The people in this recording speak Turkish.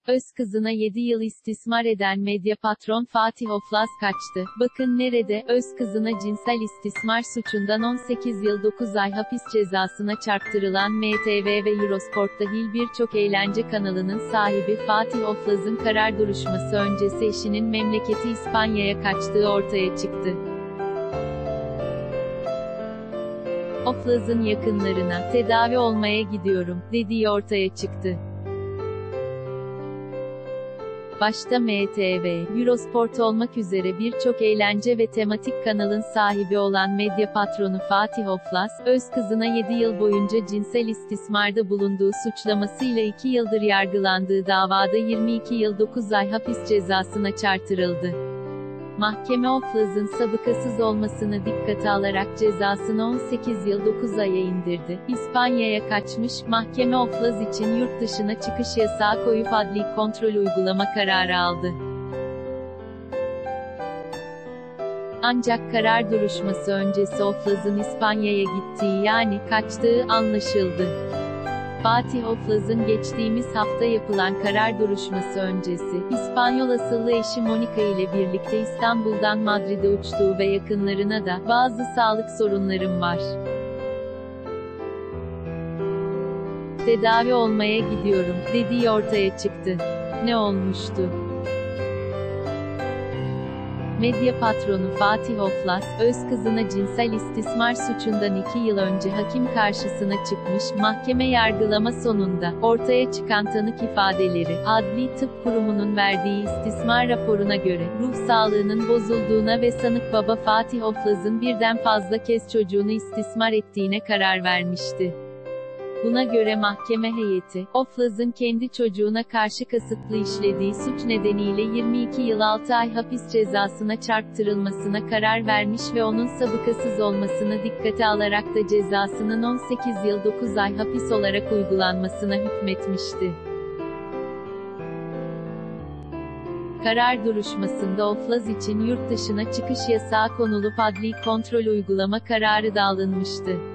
Öz kızına 7 yıl istismar eden medya patron Fatih Oflaz kaçtı. Bakın nerede, öz kızına cinsel istismar suçundan 18 yıl 9 ay hapis cezasına çarptırılan MTV ve Eurosport dahil birçok eğlence kanalının sahibi Fatih Oflaz'ın karar duruşması öncesi eşinin memleketi İspanya'ya kaçtığı ortaya çıktı. Oflaz'ın yakınlarına, tedavi olmaya gidiyorum, dediği ortaya çıktı. Başta MTV, Eurosport olmak üzere birçok eğlence ve tematik kanalın sahibi olan medya patronu Fatih Oflaz, öz kızına 7 yıl boyunca cinsel istismarda bulunduğu suçlamasıyla 2 yıldır yargılandığı davada 22 yıl 9 ay hapis cezasına çarptırıldı. Mahkeme Oflaz'ın sabıkasız olmasını dikkate alarak cezasını 18 yıl 9 aya indirdi. İspanya'ya kaçmış, mahkeme Oflaz için yurt dışına çıkış yasağı koyup adli kontrol uygulama kararı aldı. Ancak karar duruşması öncesi Oflaz'ın İspanya'ya gittiği yani kaçtığı anlaşıldı. Fatih Oflaz'ın geçtiğimiz hafta yapılan karar duruşması öncesi, İspanyol asıllı eşi Monica ile birlikte İstanbul'dan Madrid'e uçtuğu ve yakınlarına da, bazı sağlık sorunlarım var, tedavi olmaya gidiyorum, dediği ortaya çıktı. Ne olmuştu? Medya patronu Fatih Oflaz, öz kızına cinsel istismar suçundan 2 yıl önce hakim karşısına çıkmış, mahkeme yargılama sonunda, ortaya çıkan tanık ifadeleri, Adli Tıp Kurumu'nun verdiği istismar raporuna göre, ruh sağlığının bozulduğuna ve sanık baba Fatih Oflaz'ın birden fazla kez çocuğunu istismar ettiğine karar vermişti. Buna göre mahkeme heyeti, Oflaz'ın kendi çocuğuna karşı kasıtlı işlediği suç nedeniyle 22 yıl 6 ay hapis cezasına çarptırılmasına karar vermiş ve onun sabıkasız olmasını dikkate alarak da cezasının 18 yıl 9 ay hapis olarak uygulanmasına hükmetmişti. Karar duruşmasında Oflaz için yurt dışına çıkış yasağı konulup adli kontrol uygulama kararı da alınmıştı.